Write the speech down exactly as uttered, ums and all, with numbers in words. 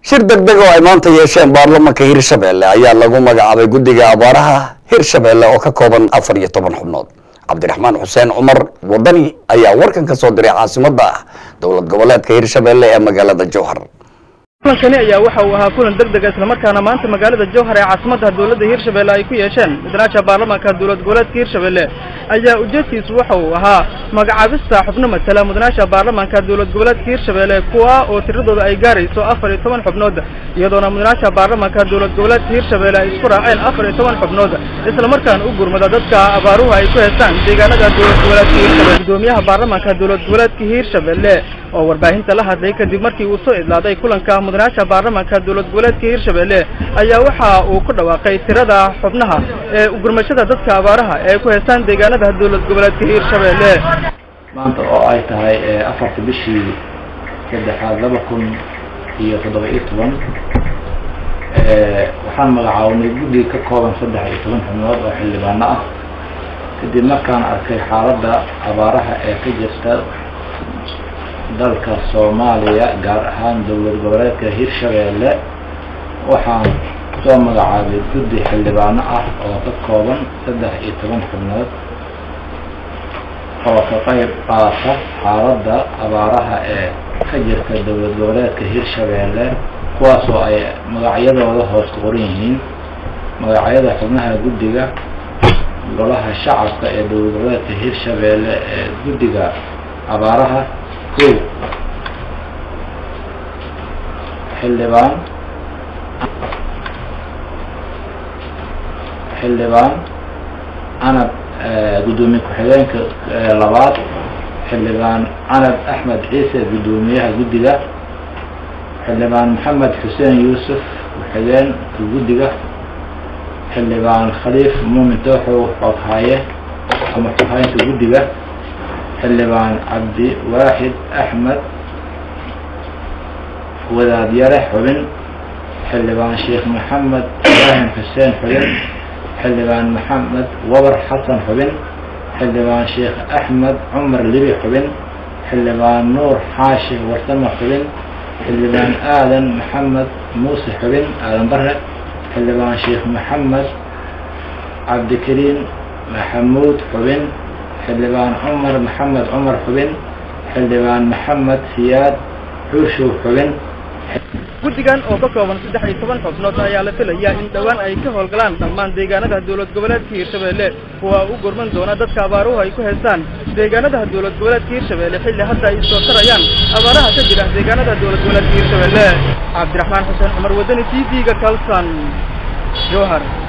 shir degdeg oo ay maanta yeesheen baarlamaanka Hirshabelle ayaa lagu magacaabay guddiga abaaraha Hirshabelle oo ka kooban afar iyo toban xubnood. Cabdiraxmaan Xuseen Cumar Wadani ayaa warkan ka soo diray caasimadda dowlad goboleedka Hirshabelle ee magaalada Jowhar. kani ayaa waxa uu ahaa kulan degdeg ah isla markaana maanta magaalada Jowhar ee caasimadda dowladda Hirshabelle ay ku yeesheen mudanaasha baarlamaanka dowlad goboleedka Hirshabelle ayaa ujeedkiisu waxa uu ahaa magacaabista xubno matala mudanaasha baarlamaanka dowlad goboleedka Hirshabelle kuwa oo tiradooda ay gaarayso afar iyo toban xubnood iyadoona mudanaasha baarlamaanka dowlad goboleedka Hirshabelle ay isku raaceen afar iyo toban xubnood isla markaana u gurmada dadka abaaruhu ay ku heestaan deegaanada dowlad goboleedka Hirshabelle. Gudoomiyaha baarlamaanka dowlad goboleedka Hirshabelle oo warbaahinta la hadlay kadib markii uu soo idlaaday kulanka mudanaasha baarlamaanka dowlad goboleedka Hirshabelle ayaa waxa uu ku dhawaaqay tirada xubnaha ee u gurmashada dadka abaaraha ee ku heestaan deegaanada dowlad goboleedka Hirshabelle. maanta oo ay tahay afartii bishii saddexaad laba kun iyo toddoba iyo toban ee waxaan magacaabnay guddi ka kooban saddex iyo toban xubnood oo xildhibaano ah kadib markaan arkay xaaladda abaaraha ee ka jirta dalka Soomaaliya gaar ahaan dowlad goboleedka Hirshabelle waxaan soo magacaabay guddi xildhibaano ah oo ka kooban saddex iyo toban xubnood oo ka qayb qaata xaaladda abaaraha ee ka jirta dowlad goboleedka Hirshabelle kuwaas oo ay magacyadooda hoos ku qoran yihiin magacyada xubnaha guddiga golaha shacabka ee dowlad goboleedka Hirshabelle ee guddiga abaaraha kow xildhibaan xildhibaan anab gudoomiye ku-xigeenka labaad xildhibaan anab axmed ciise gudoomiyaha guddiga xildhibaan maxamed xuseen yuusuf ku-xigeen guddiga xildhibaan khaliif muumin tooxow xoghaye ama xoghaynta guddiga xildhibaan cabdi waaxid axmed wadaad yare xubin xildhibaan sheekh maxamed ibraahim xuseen xubin xildhibaan maxamed wabar xasan xubin xildhibaan sheekh axmed cumar libi xubin xildhibaan nuur xaashi warsamo xubin xildhibaan aadan maxamed muuse xubin aadan bare xildhibaan sheekh maxamed cabdikariim maxamuud xubin xildhibaan cumar maxamed cumar xubin xildhibaan maxamed siyaad xuushow xubin. guddigan oo ka kooban saddex iyo toban xubnood ayaa la filayaa in dhawaan ay ka howlgalaan dhammaan deegaanada dowlad goboleedka Hirshabelle kuwa u gurman doona dadka abaaruhu ay ku heestaan deegaanada dowlad goboleedka Hirshabelle xilli hadda ay soo tarayaan abaaraha ka jira deegaanada dowlad goboleedka Hirshabelle. Cabdiraxmaan Xuseen Cumar Wadani T V-ga Kalsan Jowhar.